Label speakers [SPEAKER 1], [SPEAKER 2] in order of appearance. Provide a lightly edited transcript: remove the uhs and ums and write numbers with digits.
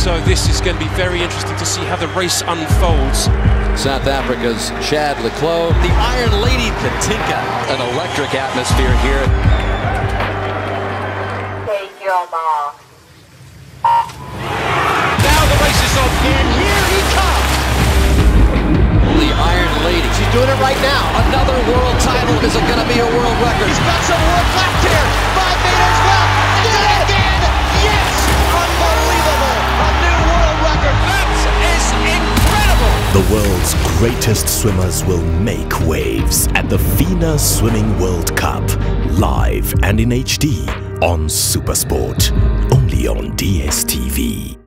[SPEAKER 1] So this is going to be very interesting to see how the race unfolds.
[SPEAKER 2] South Africa's Chad Leclos, the Iron Lady Katinka. An electric atmosphere here.
[SPEAKER 3] Take your mark.
[SPEAKER 1] Now the race is on.
[SPEAKER 4] And here he comes.
[SPEAKER 2] The Iron Lady.
[SPEAKER 4] She's doing it right now.
[SPEAKER 2] Another world title. Is it going to be a world record?
[SPEAKER 4] He's got some work left here. 5 meters left. Did it again. Yes. Unbelievable. A new world record.
[SPEAKER 1] That is incredible.
[SPEAKER 5] The world's greatest swimmers will make waves at the Fina Swimming World Cup, live and in HD on SuperSport, only on DSTV.